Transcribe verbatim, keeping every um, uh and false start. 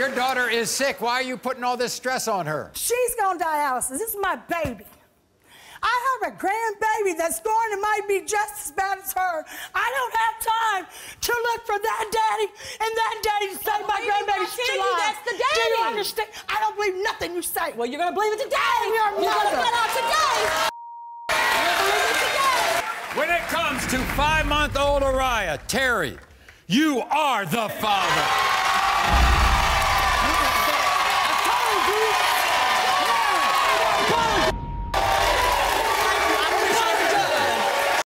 your daughter is sick. Why are you putting all this stress on her? She's on dialysis. This is my baby. I have a grandbaby that's going to might be just as bad as her. I don't have time to look for that daddy and that daddy to save my grandbaby's life. That's the daddy. Do you understand? I don't believe nothing you say. Well, you're going to believe it today. You're going to find out today. You're going to believe it today. When it comes to five-month-old Araya, Terry, you are the father.